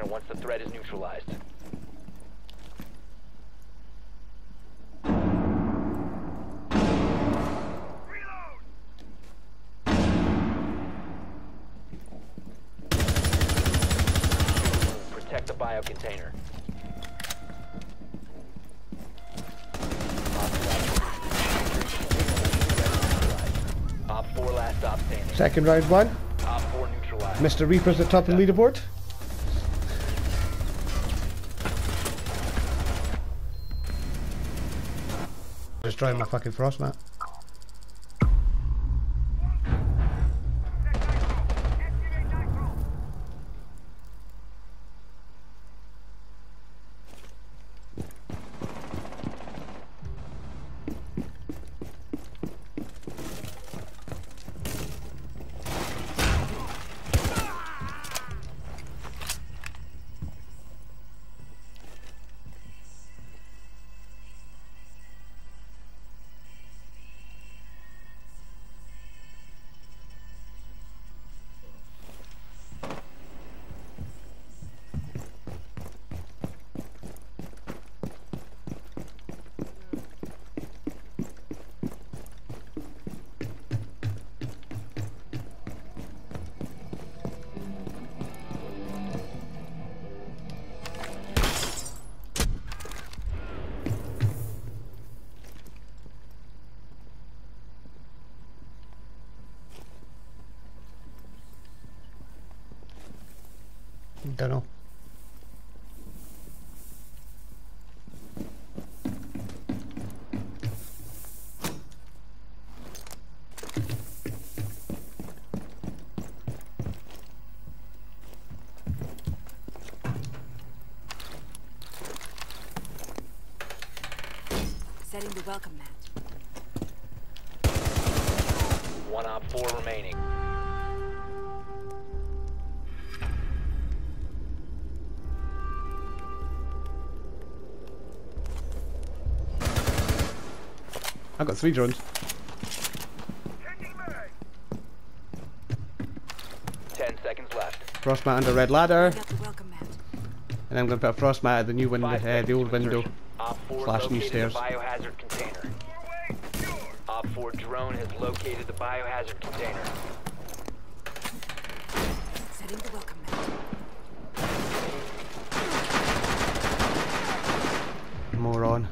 once the threat is neutralized. Protect the bio container. Op 4 last stop standing. Second round one. Op 4 neutralized. Mr. Reaper's at top of the leaderboard. Destroying my fucking frost mat. Don't know. Setting the welcome mat. One Op 4 remaining. I've got 3 drones. 10 seconds left. Frost mat under red ladder. Got the welcome mat. And I'm going to put a frost mat at the new window, 5 seconds the old to window. insertion. Op 4 Slash new located stairs. the biohazard container. Op 4 drone has located the biohazard container. Setting the welcome mat. Moron.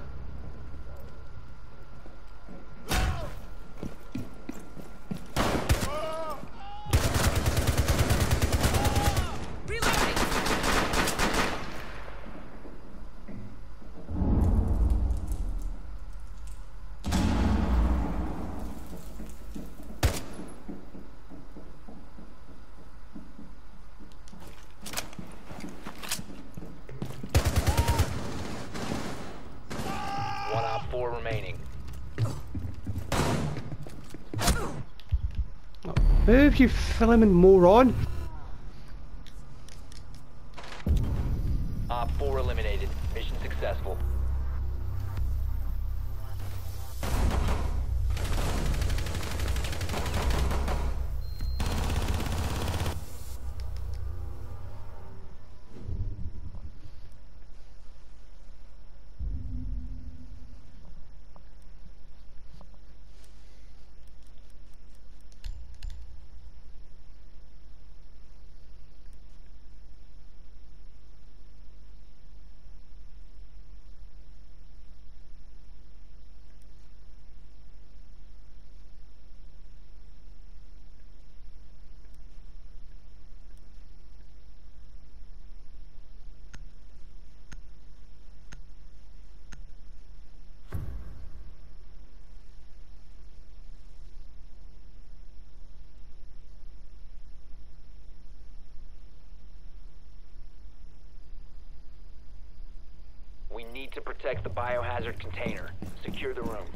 One Op 4 remaining. Move, you filming moron! Op 4 eliminated. Mission successful. We need to protect the biohazard container. Secure the room.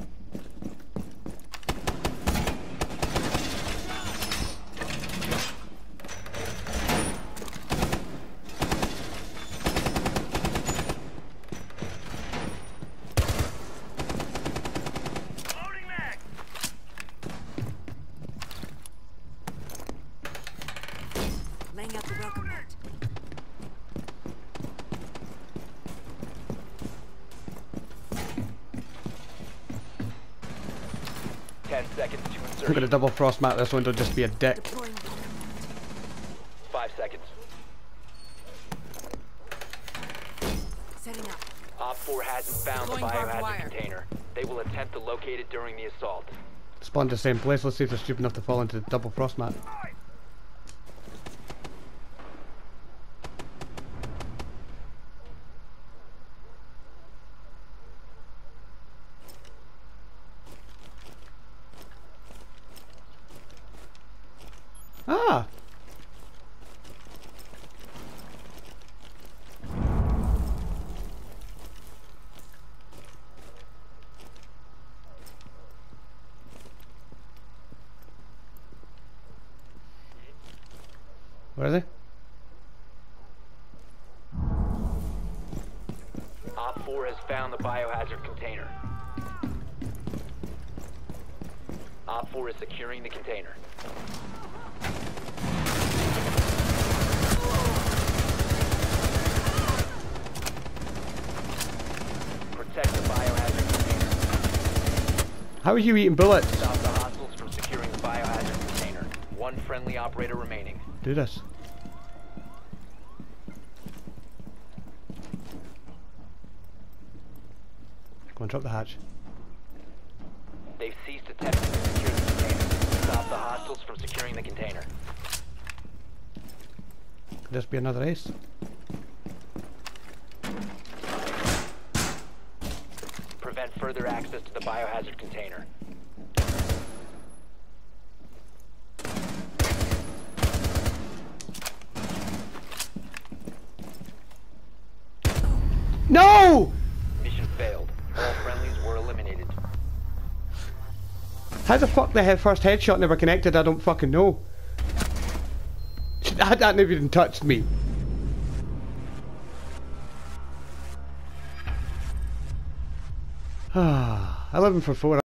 Laying out the welcome mat. 10 seconds to I'm insertion. gonna double frost mat this window just to be a dick. Deploying welcome mat. 5 seconds. Setting up. Op 4 hasn't found the Deploying barbed biohazard wire. container. They will attempt to locate it during the assault. Spawned the same place. Let's see if they're stupid enough to fall into the double frost mat. Ah! Where are they? Op 4 has found the biohazard container. Op 4 is securing the container. Protect the biohazard container. How are you eating bullets? Stop the hostiles from securing the biohazard container. One friendly operator remaining. Do this. Go and drop the hatch. They've ceased attempting to secure the container. Stop the hostiles from securing the container. Could this be another ace? Prevent further access to the biohazard container. No! Mission failed. All friendlies were eliminated. How the fuck the first headshot never connected? I don't fucking know. That never even touched me. 11 for 4.